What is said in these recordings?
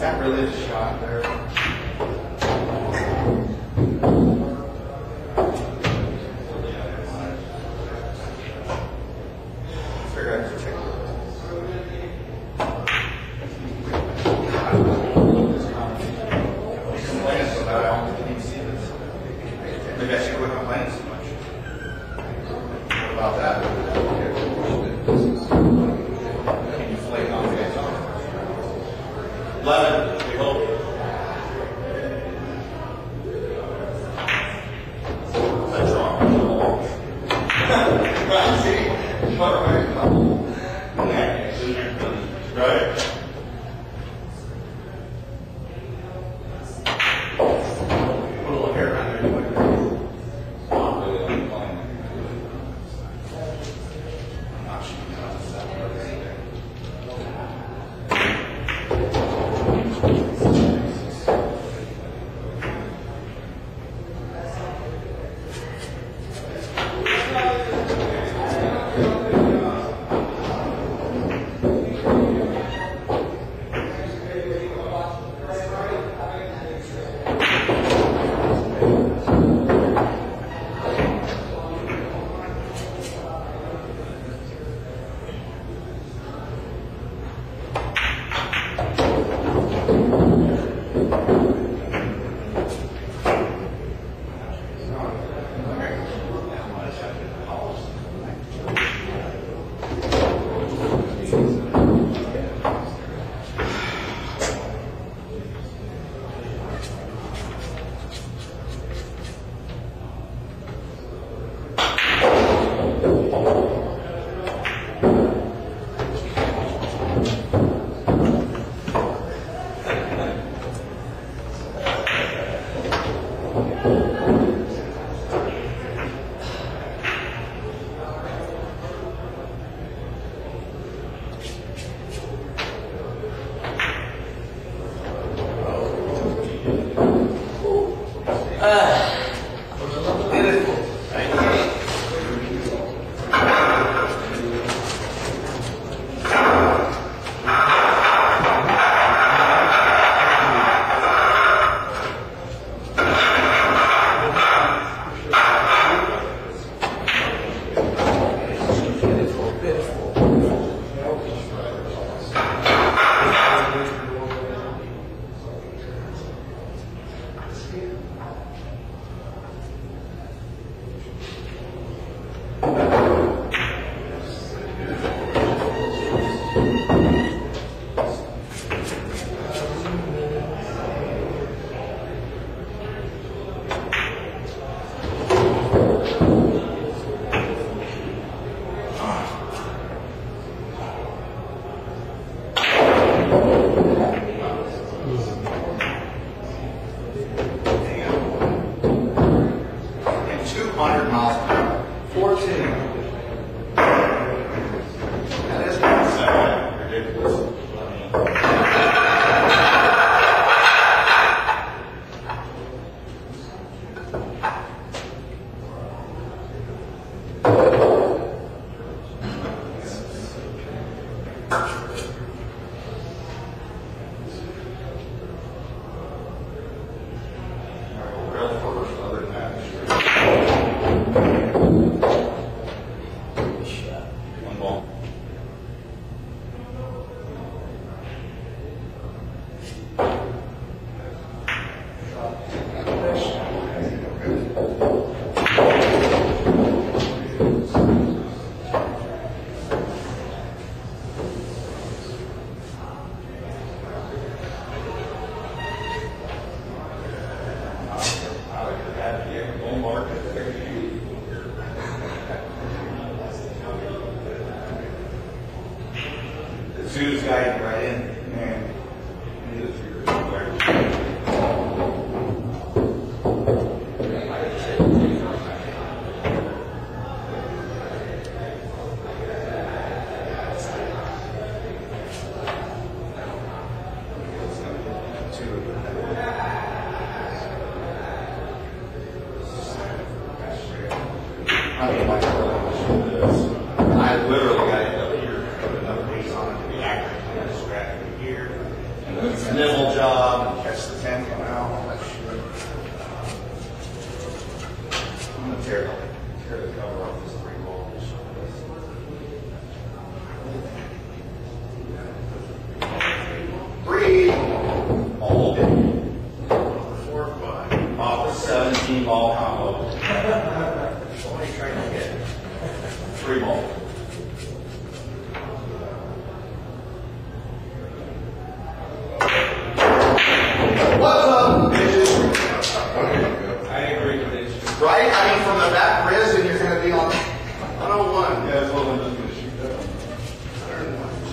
that really a shot there? Maybe I should quit complaining so much. What about that? Can you flake on the guys on? 11, we hope. That's wrong. Right, see? Right. Sue's guiding right in. Man. I literally got it up here, put another piece on it to be accurate on the strategy.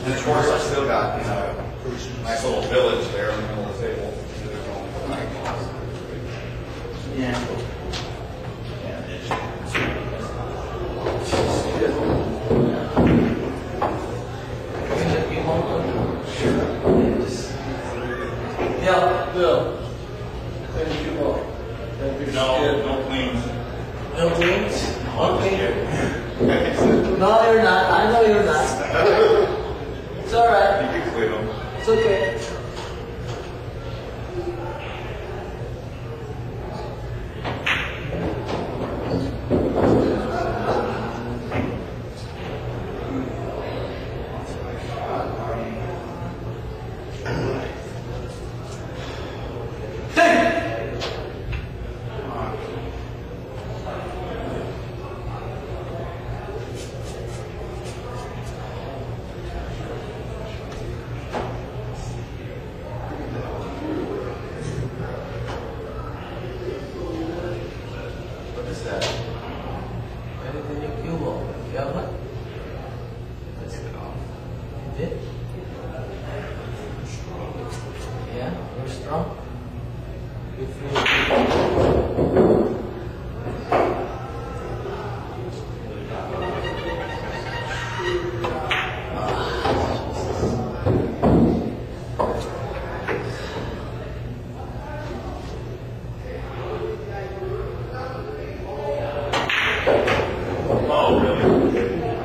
And of course, I still got, you know, a nice little village there in the middle of the table. Yeah. Yeah, Bill. Thank you. No cleans. No wings? Okay. No, you're not. I know you're not. It's all right. You can clean them. It's okay. What is that? Everything you want. You have one? Let's get off. You did? Yeah, you're strong. Good for you. Oh, really?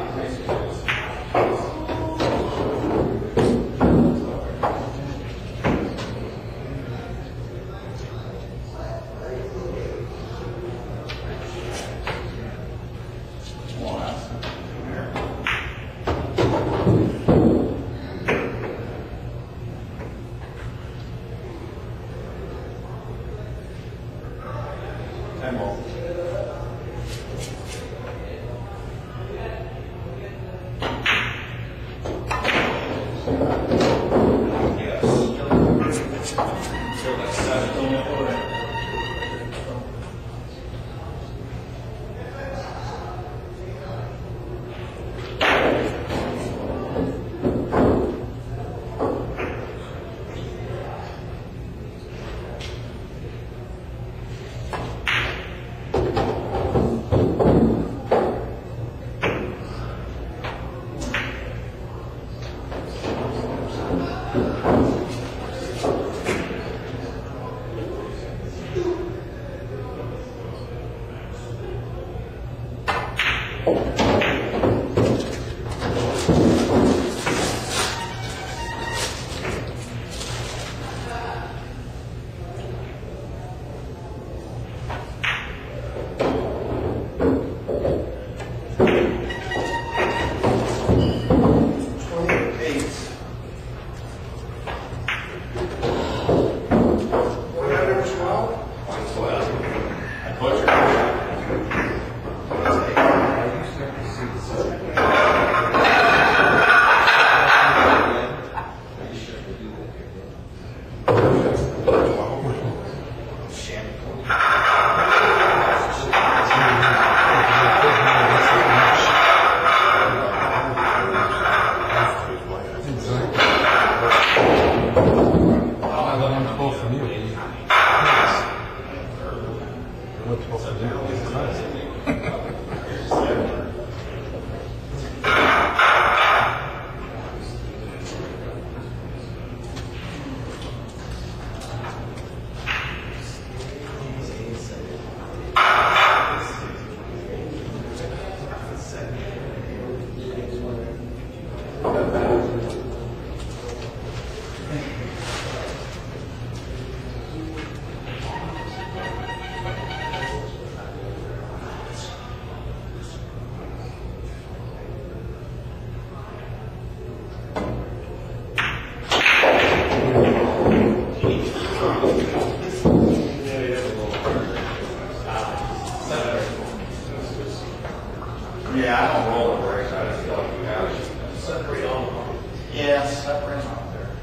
Yeah, I don't roll the brakes. I just feel like you have to separate all of them. Yeah, separate them out there.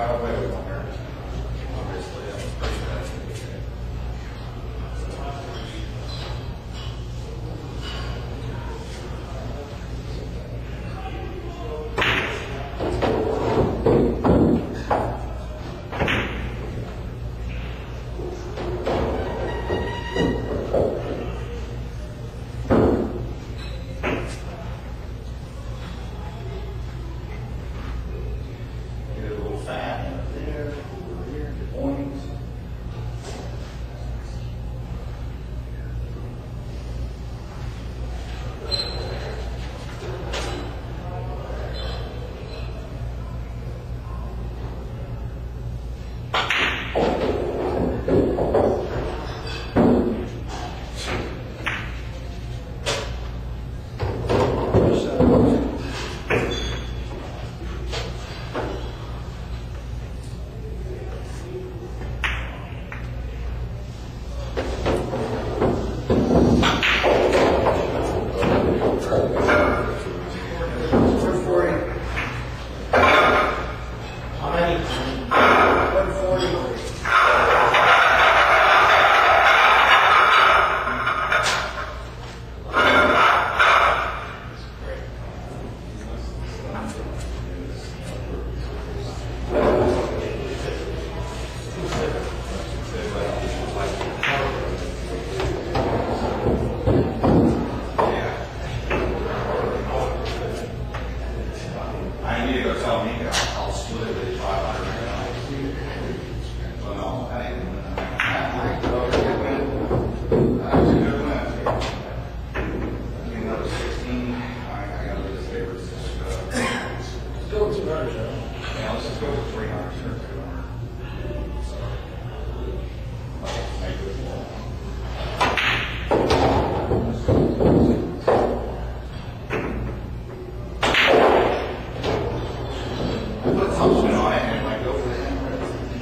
Wait a minute. Obviously, that's pretty bad. Get a little fat in it there, over here, the point. How many? 140. I need to go tell me, I'll split it with 500 right now. Well, no, that ain't good enough. That was a good win. Give me another 16. I gotta lose this paper. Let's go with 200, huh? Yeah, let's just go with 300 or 200. So, make it more. Put something on it and it might go for the hammer.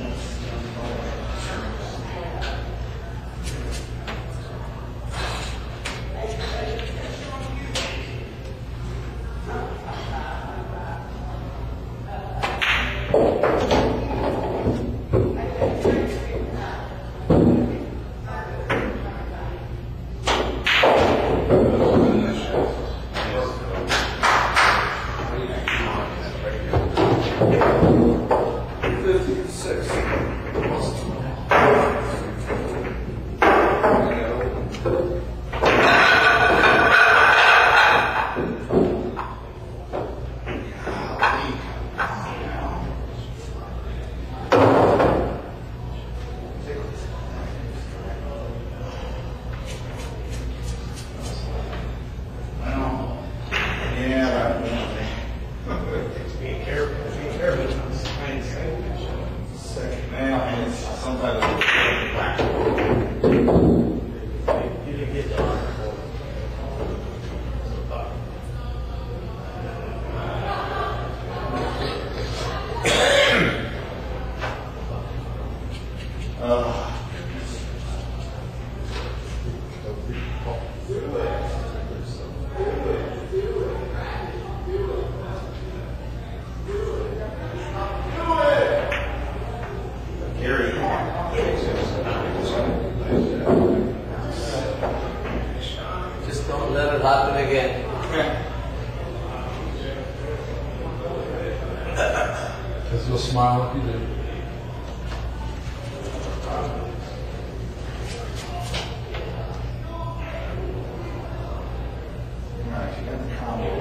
Just don't let it happen again. Because you'll smile if you do. Alright, you got the combo.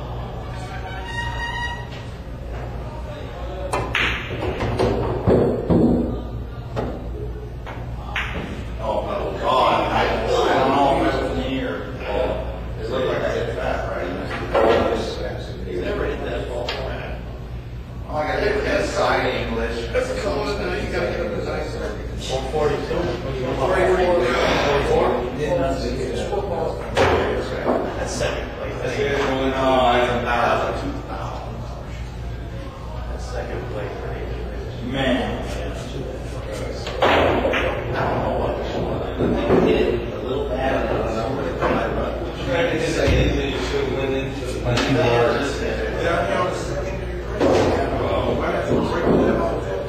Oh, God, I don't know if it was me or it looked like I hit fat, right? He's never hit that ball. Oh, I got hit with that side English. That's the color now. You gotta get up to nice. 142. 144? Yeah, that's it. That's second place. That's it. Oh, that's a power. That's second place. Man. I don't know what. Hit it a little bad. I don't know. Trying to say anything you should win into the money. Yeah, Yeah, you know, the secondary. Well, why not break them off?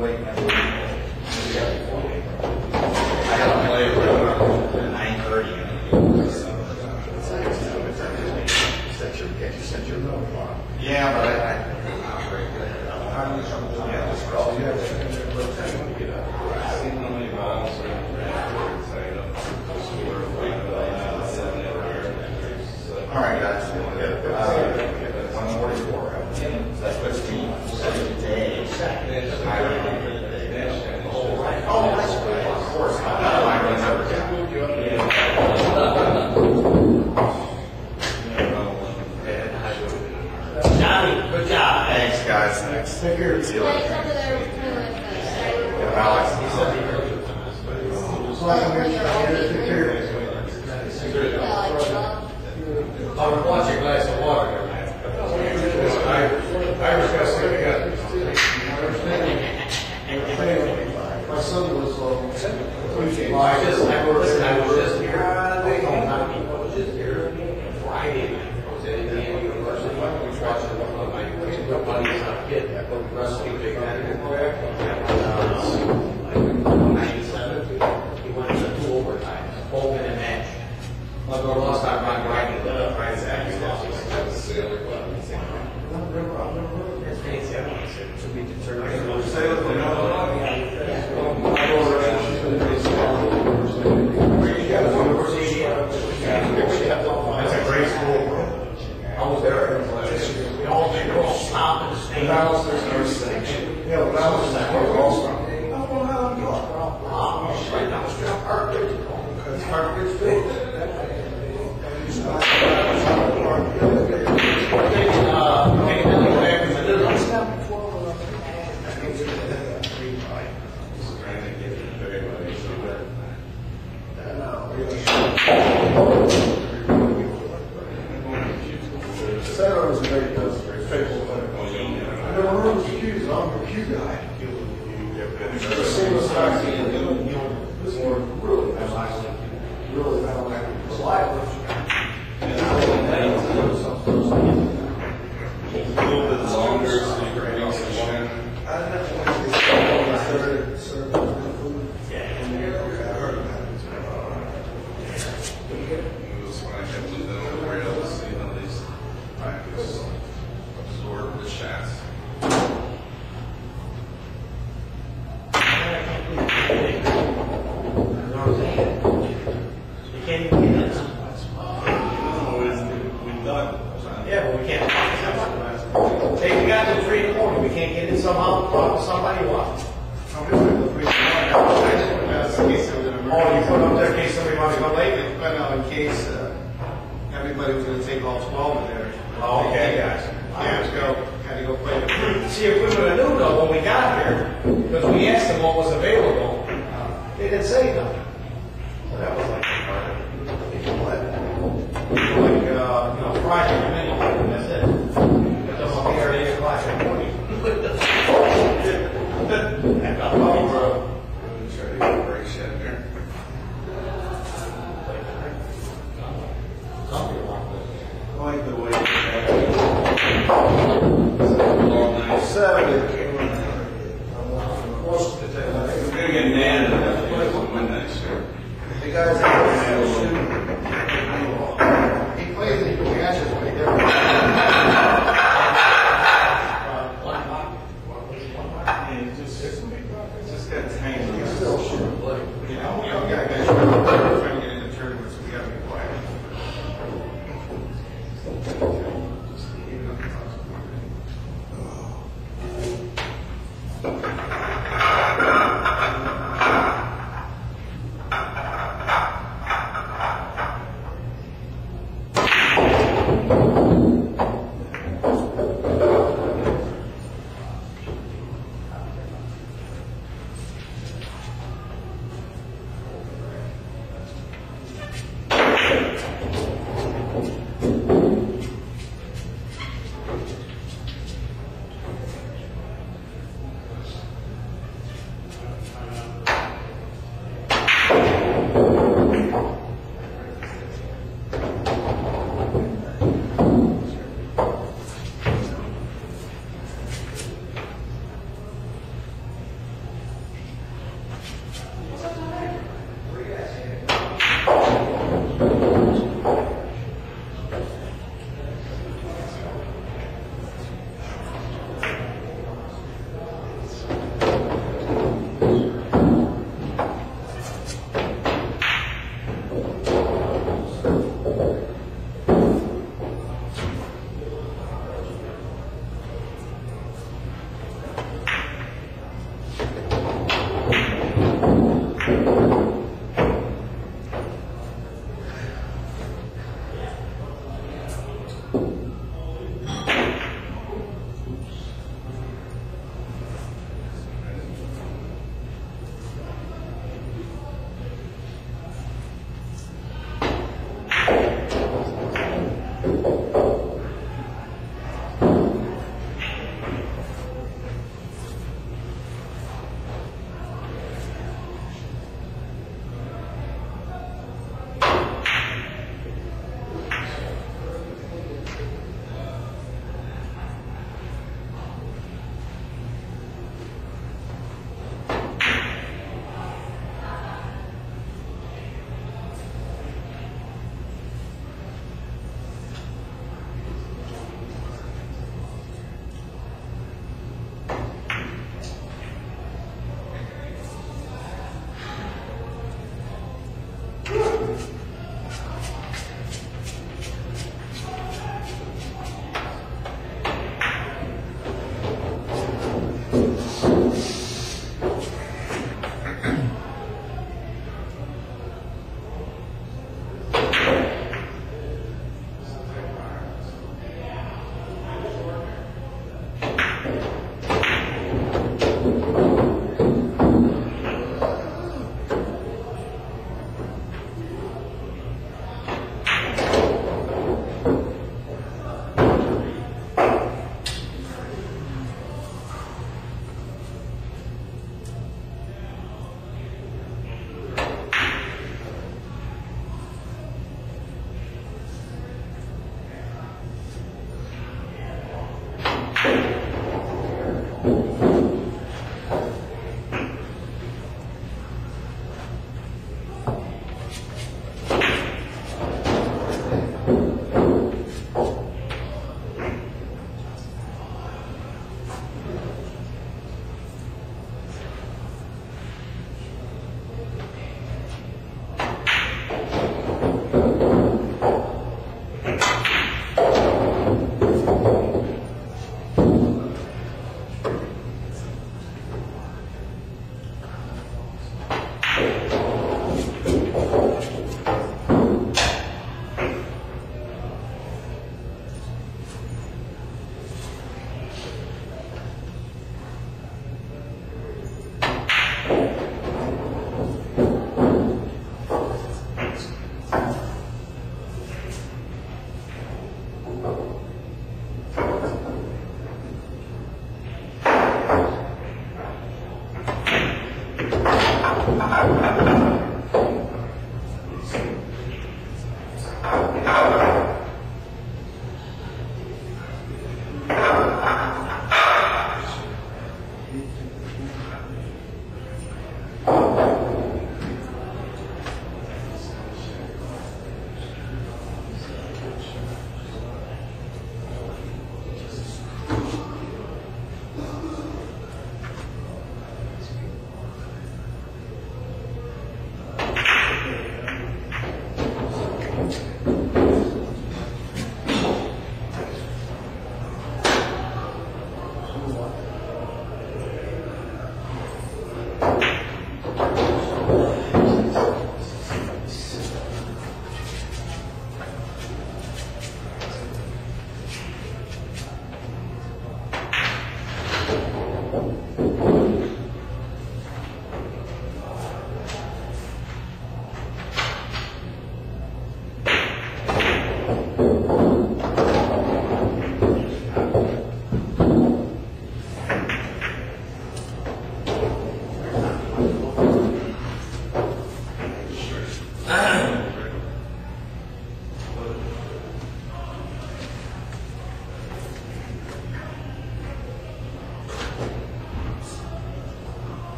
waiting at the I got to play for 9:30. Yeah, but I'm not very good at it. Yeah, just roll. All right, guys. 144. That's what's team. Today. Oh, that's great. Of course. I remember. Johnny, good job. Thanks, guys. Thanks. Take care. See you later. Yeah, Alex. I'll watch your glass of water. Irish got sick again. My son was I was just here. I was just here Friday night. I was at Indiana University. I was watching my buddy's kid wrestling big man. 97. He went to 2 overtimes, both in a match. I'll go lost on my riding. That's a great school. I was there. We all stop and stay. Yeah, when I was in Right down the street, Park Ridge. That's Park Ridge Field. Sarah was a very faithful thing. I never heard of the Q's. I'm a Q guy. The same as this one really reliable. A little bit longer, so you can make some one. Absorb the shots. You can't even get it. We've done. Yeah, but we can't. Hey, we got to 3 in the morning. We can't get in somehow. Somebody wants. Oh, you put up there in case somebody wants to go late? But no, in case everybody was going to take all 12 in there. Oh, okay, guys. Had to go play the See, if we would have knew though when we got here, because we asked them what was available, they didn't say nothing. So that was like, Friday night, that's it. But then I'll be here at 8 o'clock in the morning. Break shit here. Something like I like the way Long night. Saturday. We're gonna get mad at that midnight shirt. The guys he plays and he catches when he Just got tangled. He's still shooting. You know, young guys trying to get into tournaments, we gotta be quiet.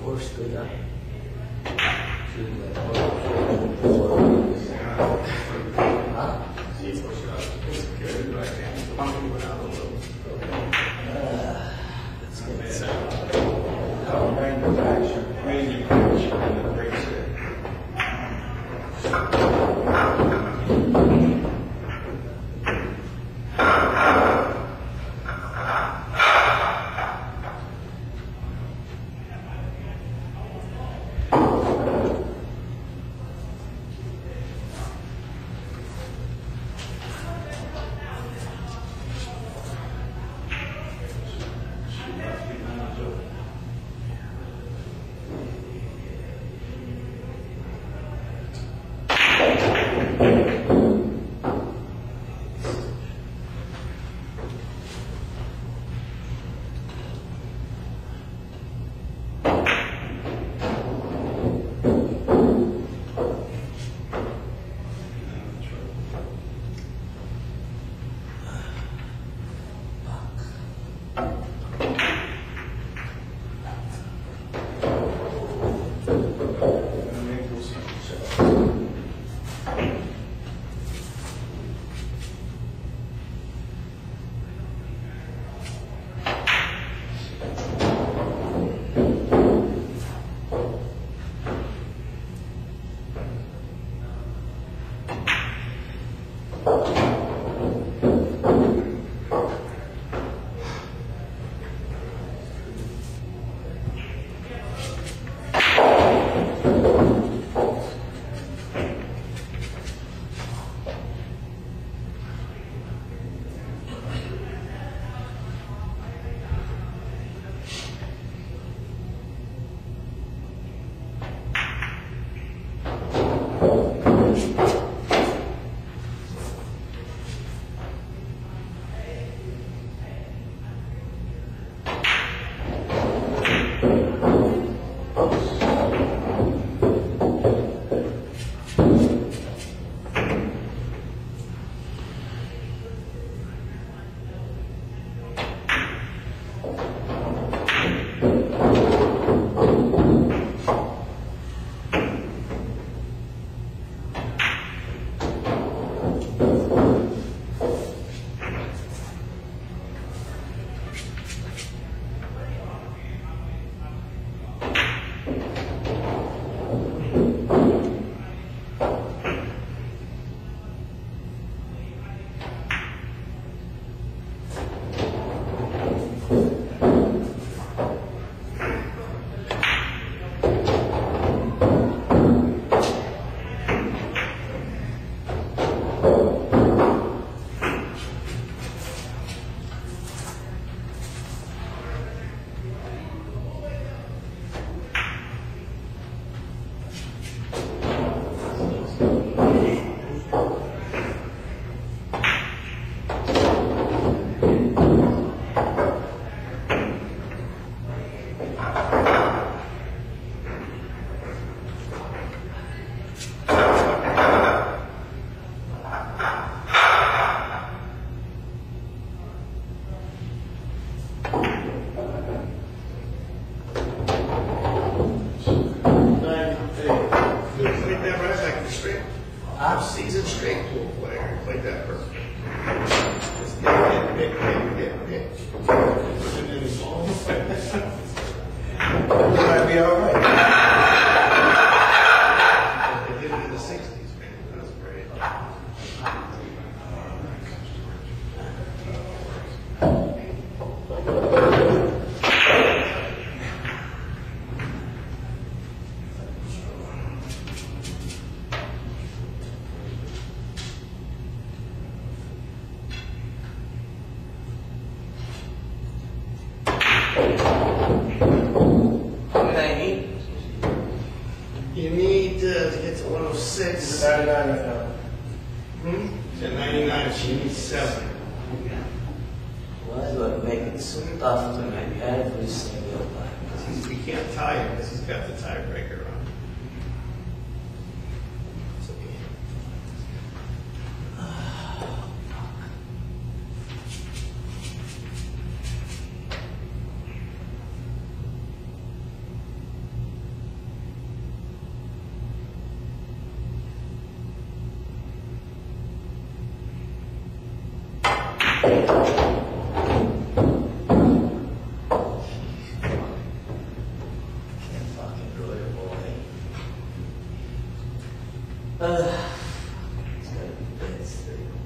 4 stood up. Huh? Let's get some. Season straight pool player, played that perfect. Just hit. Pushing in his ball. Might be all right. They did it in the 60s, man. That was great. You need to get to 106. 99 right now. To 99, she needs 7. Why do I make it so tough to make every single time? We can't tie him because he's got the tiebreaker on. It's okay. Can't fucking do it, boy. It's gotta be best.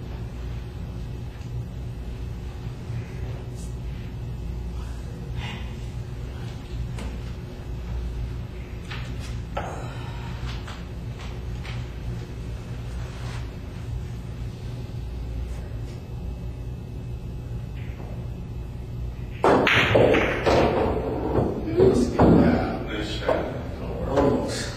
Nice shot. Almost.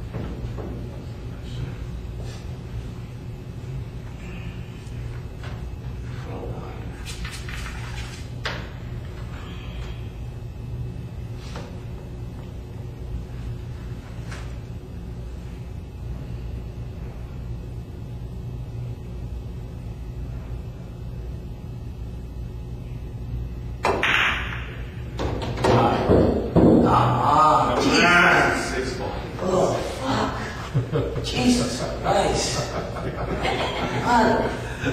Ah, 6 ball. oh, fuck. Jesus Christ. God.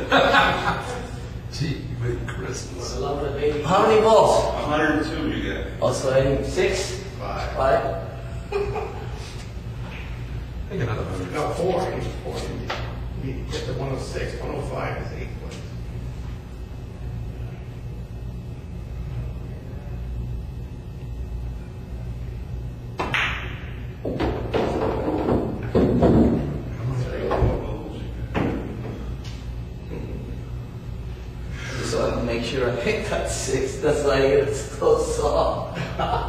Gee, Merry Christmas. How many balls? 102 you get. Also, I need 6? 5. 5? I think another 100. No, 4. I need 4. You get to 106. 105 is 8 points. So I can make sure I pick that 6. That's why I get it so soft.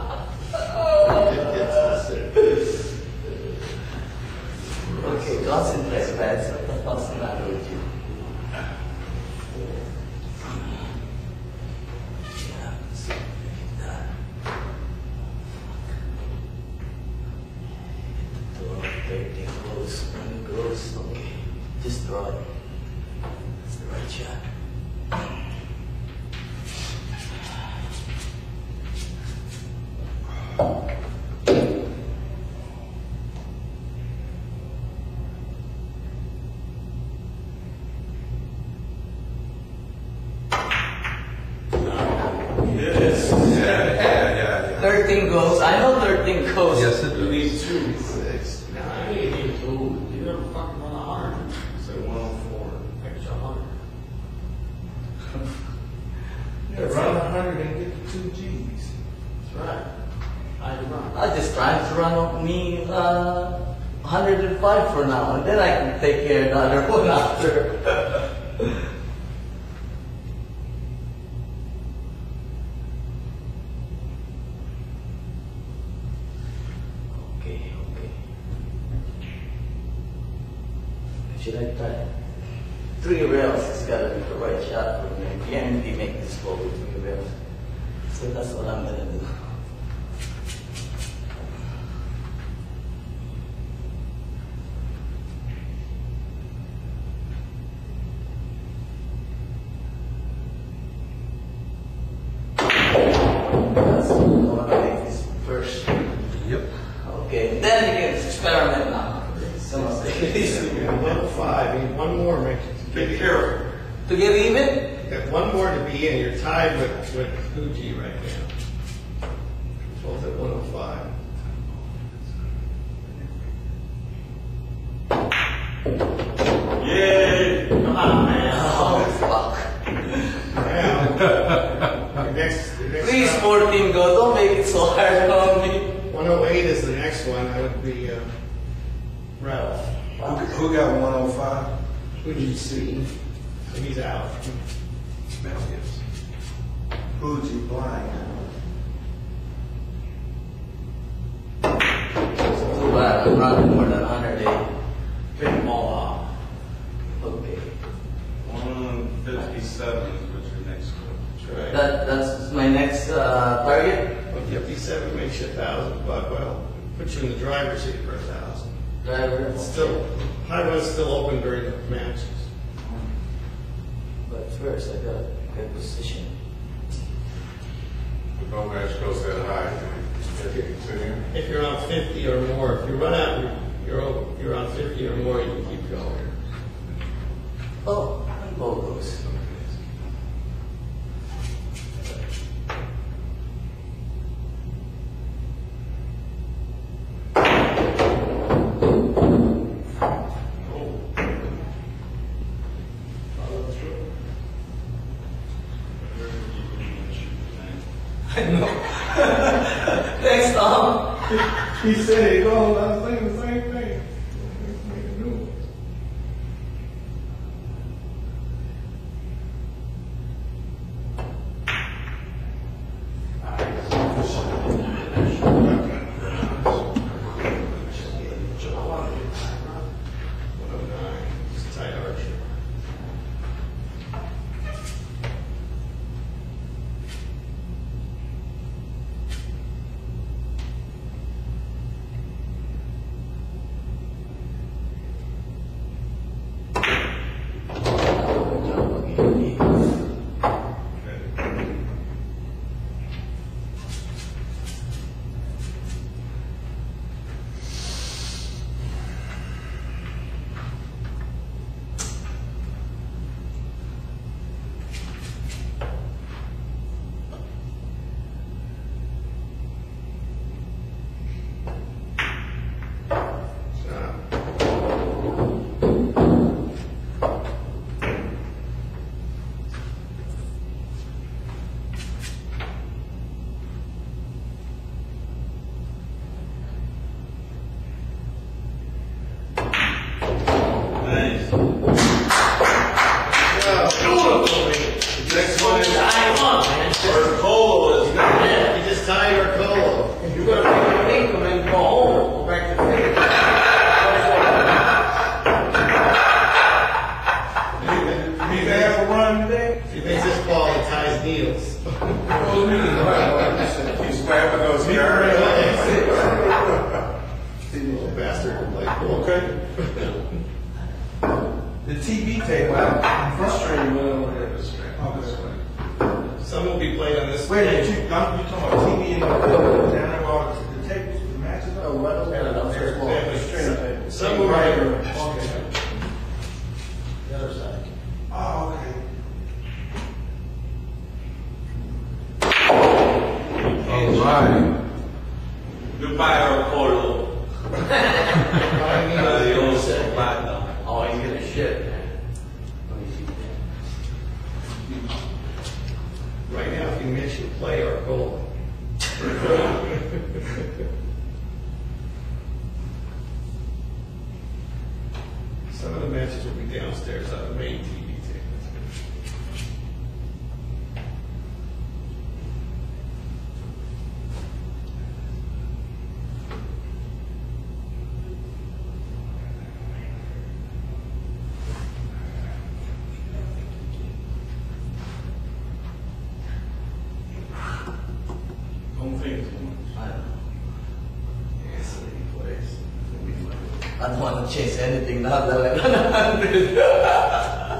Okay, concentrate, guys. What's the matter with you? Yeah, so that. Everything goes, when it goes, okay. Just draw it. That's the right shot. Yes. Yeah. 13 goes. I know 13 goes. Yes, it You need does. 2. 6. No, I need 2. You never fucking run 100. So 104. Extra 100. Run 100 and get the 2 G's. That's right. I run. I just trying to run me 105 for now, and then I can take care of the other one after. Okay. Should I try? 3 rails has got to be the right shot for me. I can't really make this ball with 3 rails. So that's what I'm gonna do. That's what I want to make this first. Yep. Okay, then you can experiment now. Some of these. 105. You need 1 more, make it. Be careful. To get even? Got 1 more to be in. You're tied with Fuji right now. Both at 105. Yay! Come on, man. Oh, fuck. Now, your next Please, round. 14 go. Don't make it so hard on me. 108 is the next one. That would be Ralph. Who got 105? Fuji C. So he's out. Now, yes. Fuji blind. Too bad. I'm running more than 108. Pick them all off. Okay. 157 is what's your next one. That's right. That's my next target. 157 makes you $1,000, but well, put you in the driver's seat for 1,000. Driver. Still, highway's still open during the matches. But first, I got a good position. But no match goes that high. If you're on 50 or more, if you run out, you're on 50 or more, you can keep going. Oh, ball goes. He said it goes, I was thinking the same thing. Make a new one. Just tight archer. Nice. Next one is Colo is good. you just tie your colo. You're gonna make a link and then go home, go back to the You can have a run today? He thinks this ball ties needles. He's grabbing those here. Little bastard. Like, Okay. The TV table, I'm frustrated with it over there. Okay. some will be played on this. Wait a minute, you talking about TV and down there, all the tables, the matches? Oh, right over there. Some will right. Okay. The other side. Oh, okay. All right. Goodbye, Colo. The old set back now. Oh, he's gonna shit, man. Right now, if you mention play or goal. Some of the matches will be downstairs on the main TV table. Don't think too much. I don't know. Yes, he plays. I don't want to chase anything now that I'm 100.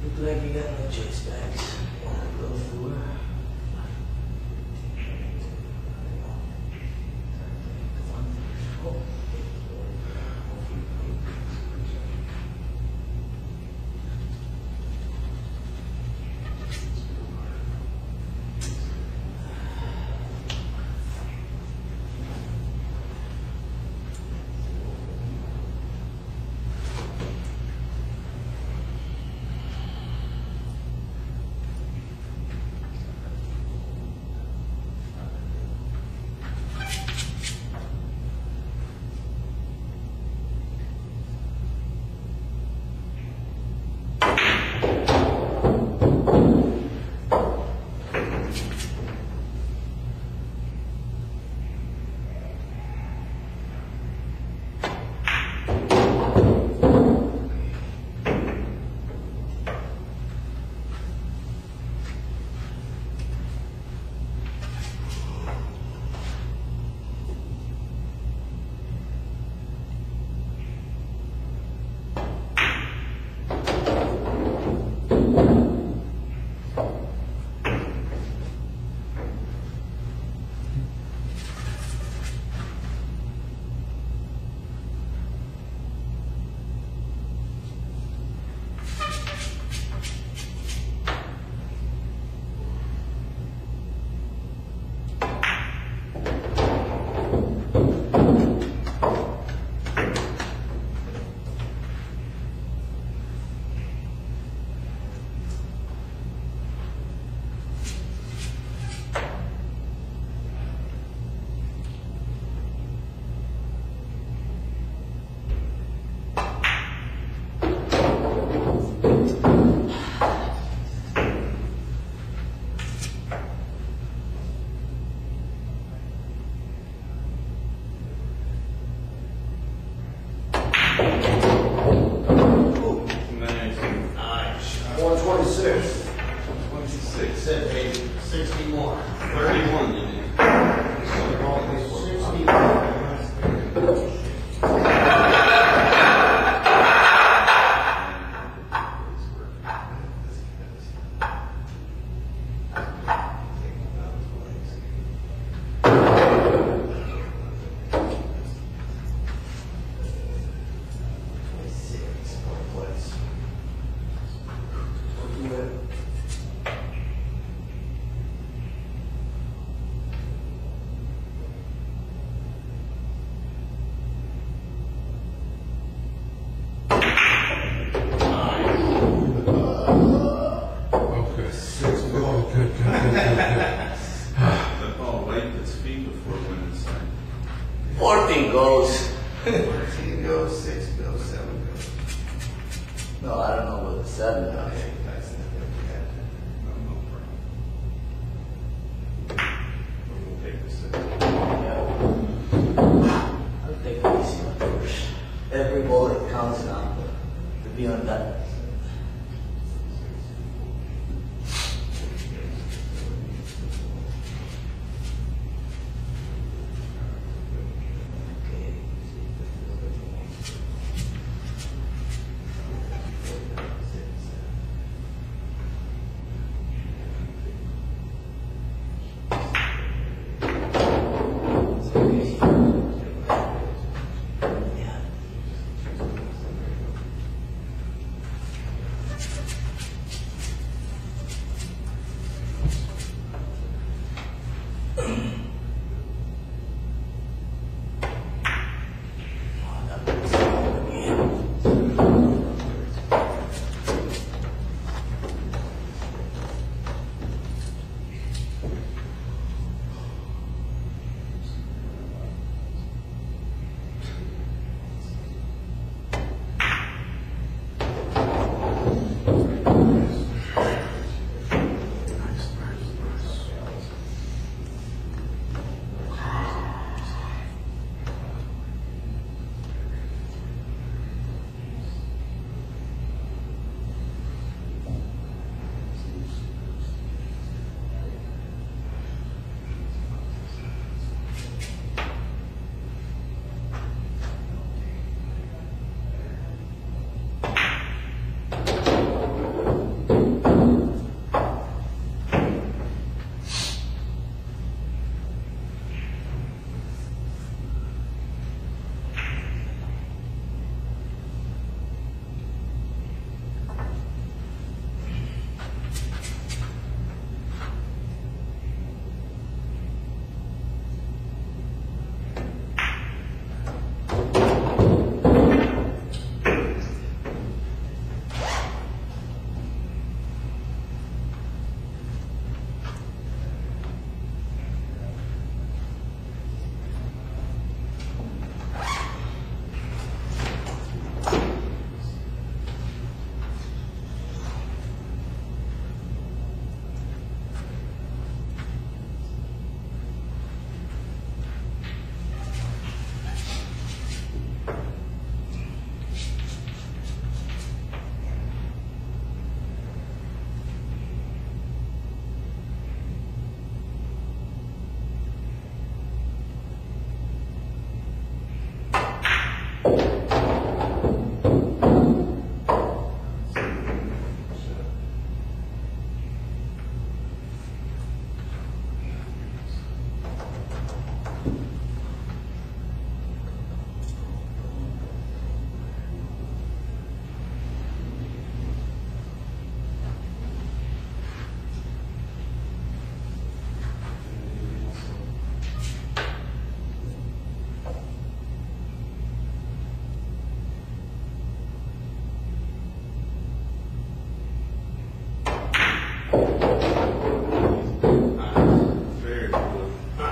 Look like you got no chase bags. Go through her. Nice. 126. 26. Said maybe 60 more. 31 you did. 60 more. Okay. Good. Oh, wait, let's speak before winning sign. 14 goes. 14 goes, 6 goes, 7 goes. No, I don't know what the 7 is. That's not good. No problem. We'll take this. Yeah. I'll take it easy one first. Every bullet counts now to be on that. Okay. Very good.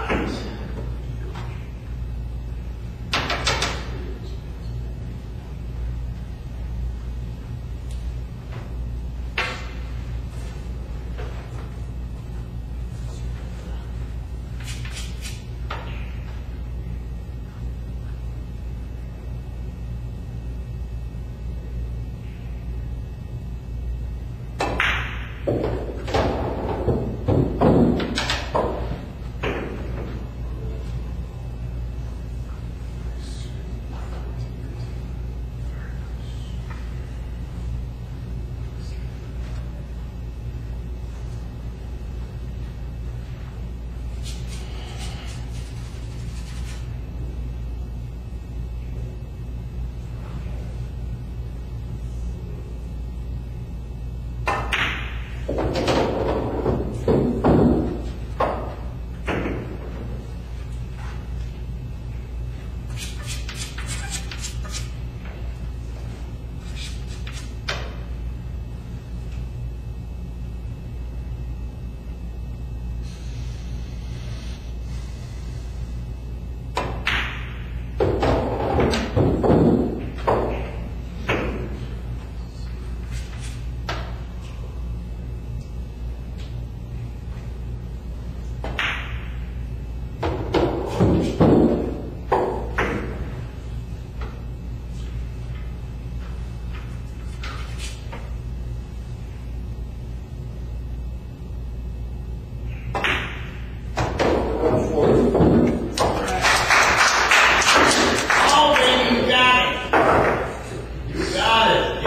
Oh, baby, you got it. You got it.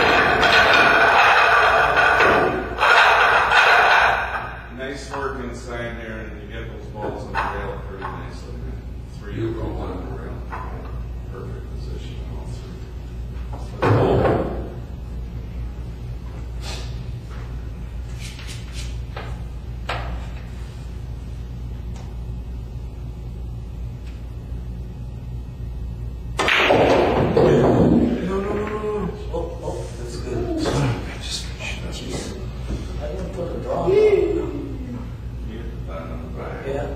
Nice work inside there, and you get those balls on the rail pretty nicely. 3 balls on the rail. Perfect position on all 3. Let's go. Oh, that's good. Jeez. I didn't put a draw. You get the bat on the back. Yeah.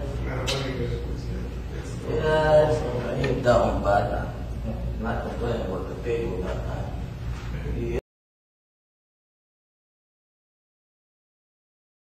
Yeah, I hit that one, but I'm not complaining what the big one got. Yeah.